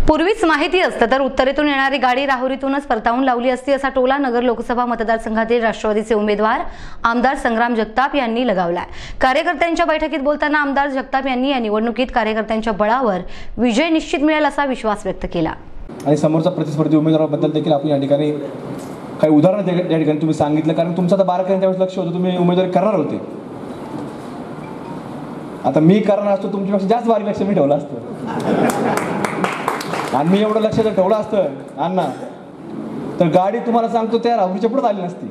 पूर्वीच माहिती असतं तर उत्तरेतून येणारी गाडी राहुरीतूनच परतावून लावली असती असा टोला नगर लोकसभा मतदारसंघातील राष्ट्रवादीचे उमेदवार आमदार संग्राम जगताप यांनी लगावलाय। कार्यकर्त्यांच्या बैठकीत बोलताना आमदार जगताप यांनी या निवडणुकीत कार्यकर्त्यांच्या बळावर विजय निश्चित मिळेल असा विश्वास व्यक्त केला। आणि समोरचा प्रतिस्पर्धी उमेदवाराबद्दल देखील आपण या ठिकाणी काही उदाहरण या ठिकाणी तुम्ही सांगितलं, कारण तुमचं आता 12 वेळेस लक्ष होतं, तुम्ही उमेदवारी करणार होते। आता मी करणार असतो तुमच्यापेक्षा जास्त बारीक लक्ष मी ठेवलं असतं, आणि मी एवढं लक्ष जर ठेवलं असतं अण्णा तर गाडी तुम्हाला सांगतो त्या राहुरीच्या पुढे आली नसती।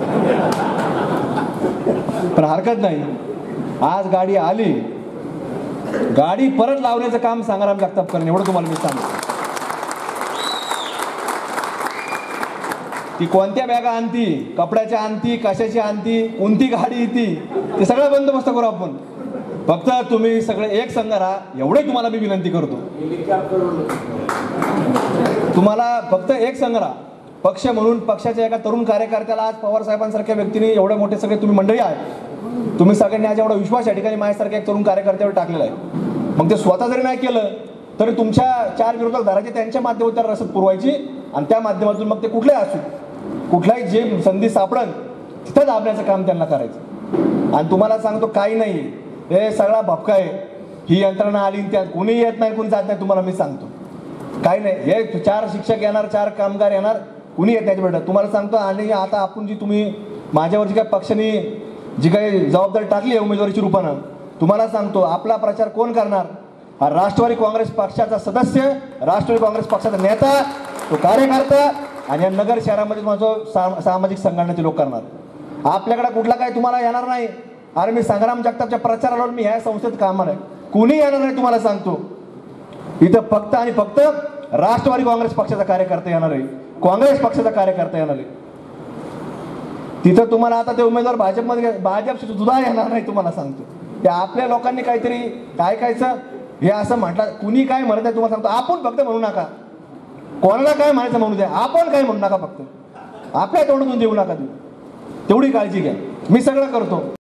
पण हरकत नाही, आज गाडी आली, गाडी परत लावण्याचं काम संग्राम जगताप करेन एवढं तुम्हाला मी सांगतो। ती कोणत्या बॅगा आणती, कपड्याच्या आणती, कशाची आणती, कोणती गाडी येते ते सगळं बंदोबस्त करू आपण। फक्त तुम्ही सगळे एक संघ राहा एवढे तुम्हाला मी विनंती करतो। तुम्हाला फक्त एक संघ राहा, पक्ष म्हणून पक्षाच्या एका तरुण कार्यकर्त्याला आज पवार साहेबांसारख्या व्यक्तीने एवढे मोठे सगळे तुम्ही मंडळी आहे, तुम्ही सगळ्यांनी आज एवढा विश्वास या ठिकाणी माझ्यासारख्या एक तरुण कार्यकर्त्यावर टाकलेला आहे। मग ते स्वतः जरी नाही केलं तरी तुमच्या 4 विरोधक धराचे त्यांच्या माध्यमातून रसद पुरवायची, आणि त्या माध्यमातून मग ते कुठल्याही असू कुठलाही जे संधी सापडल तिथं दाबण्याचं काम त्यांना करायचं। आणि तुम्हाला सांगतो काही नाही, हे सगळा भपका आहे, ही यंत्रणा आली त्यात कोणी येत नाही कोणी जात नाही, तुम्हाला मी सांगतो काही नाही। हे 4 शिक्षक येणार, 4 कामगार येणार, कुणी येत नाही बेटा तुम्हाला सांगतो। आणि आता आपण जी तुम्ही माझ्यावरची काय पक्षाने जी काही जबाबदारी टाकली आहे उमेदवारीच्या रूपानं, तुम्हाला सांगतो आपला प्रचार कोण करणार? हा राष्ट्रवादी काँग्रेस पक्षाचा सदस्य, राष्ट्रवादी काँग्रेस पक्षाचा नेता, तो कार्यकर्ता, आणि या नगर शहरामध्ये माझं सामाजिक संघटनेचे लोक करणार। आपल्याकडे कुठला काही तुम्हाला येणार नाही। अरे मी संग्राम जगतापच्या प्रचाराला मी ह्या संस्थेत कामाला आहे, कुणी येणार नाही तुम्हाला सांगतो। इथं फक्त आणि फक्त राष्ट्रवादी काँग्रेस पक्षाचा कार्यकर्ता येणार आहे, काँग्रेस पक्षाचा कार्यकर्ता येणार आहे। तिथं तुम्हाला आता ते उमेदवार भाजप सुद्धा येणार नाही तुम्हाला सांगतो। त्या आपल्या लोकांनी काहीतरी काय कायचं हे असं म्हटलं, कुणी काय म्हणत आहे तुम्हाला सांगतो, आपण फक्त म्हणू नका, कोणाला काय म्हणायचं म्हणू द्या, आपण काय म्हणू नका, फक्त आपल्या तोंडून देऊ नका, तेवढी काळजी घ्या, मी सगळं करतो।